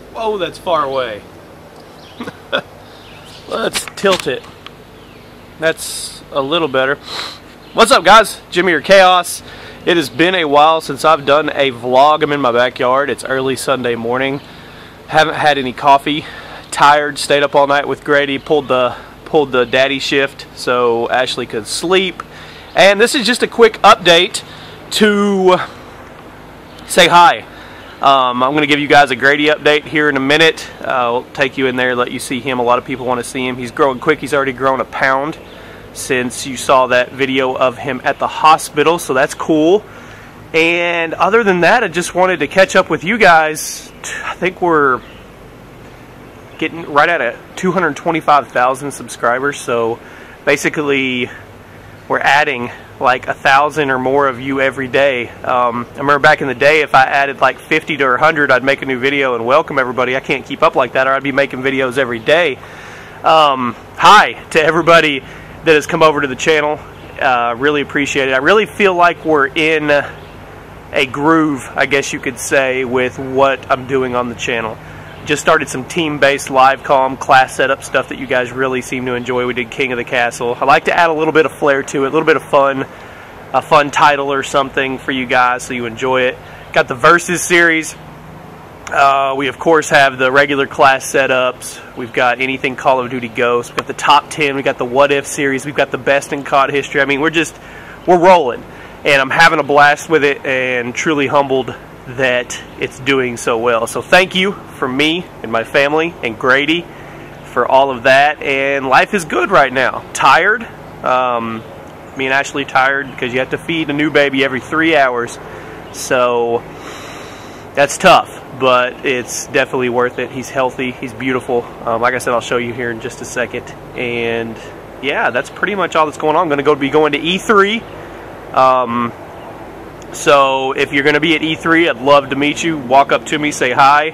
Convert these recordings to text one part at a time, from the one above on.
Whoa, that's far away. Let's tilt it. That's a little better. What's up, guys? Jimmy or Chaos. It has been a while since I've done a vlog. I'm in my backyard. It's early Sunday morning. Haven't had any coffee. Tired. Stayed up all night with Grady. Pulled the daddy shift so Ashley could sleep. And this is just a quick update to say hi. I'm going to give you guys a Grady update here in a minute. I'll take you in there, let you see him. A lot of people want to see him. He's growing quick. He's already grown a pound since you saw that video of him at the hospital, so that's cool. And other than that, I just wanted to catch up with you guys. I think we're getting right at 225,000 subscribers, so basically we're adding like 1,000 or more of you every day. I remember back in the day, if I added like 50 to 100, I'd make a new video and welcome everybody. I can't keep up like that, or I'd be making videos every day. Hi to everybody that has come over to the channel. Really appreciate it. I really feel like we're in a groove, I guess you could say, with what I'm doing on the channel. Just started some team-based live comm class setup stuff that you guys really seem to enjoy. We did King of the Castle. I like to add a little bit of flair to it, a little bit of fun, a fun title or something for you guys so you enjoy it. Got the Versus series. We of course have the regular class setups. We've got anything Call of Duty Ghost. We've got the top 10. We've got the What If series. We've got the best in COD history. I mean, we're rolling, and I'm having a blast with it, and truly humbled that it's doing so well. So thank you from me and my family and Grady for all of that. And life is good right now. Tired. Me and Ashley tired because you have to feed a new baby every 3 hours. So that's tough, but it's definitely worth it. He's healthy. He's beautiful. Like I said, I'll show you here in just a second. And yeah, that's pretty much all that's going on. I'm going to be going to E3. So if you're going to be at E3, I'd love to meet you. Walk up to me, say hi.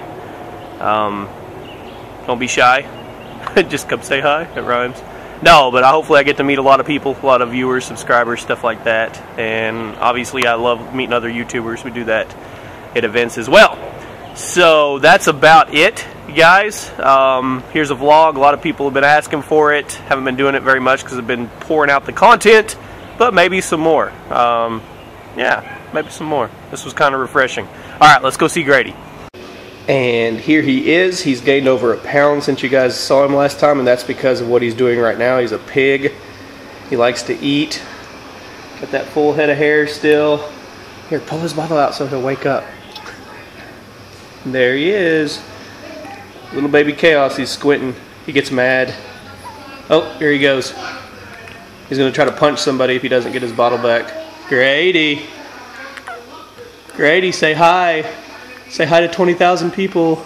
Don't be shy. Just come say hi. It rhymes. No, but hopefully I get to meet a lot of people, a lot of viewers, subscribers, stuff like that. And obviously I love meeting other YouTubers. We do that at events as well. So that's about it, guys. Here's a vlog. A lot of people have been asking for it. Haven't been doing it very much because I've been pouring out the content, but maybe some more. Yeah, maybe some more. This was kind of refreshing. Alright, let's go see Grady. And here he is. He's gained over a pound since you guys saw him last time, and that's because of what he's doing right now. He's a pig. He likes to eat. Got that full head of hair still. Here, pull his bottle out so he'll wake up. There he is. Little baby Chaos. He's squinting. He gets mad. Oh, here he goes. He's going to try to punch somebody if he doesn't get his bottle back. Grady. Grady, say hi. Say hi to 20,000 people.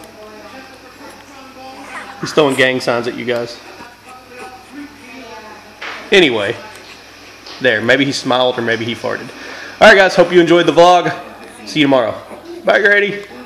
He's throwing gang signs at you guys. Anyway. There, maybe he smiled or maybe he farted. Alright guys, hope you enjoyed the vlog. See you tomorrow. Bye, Grady.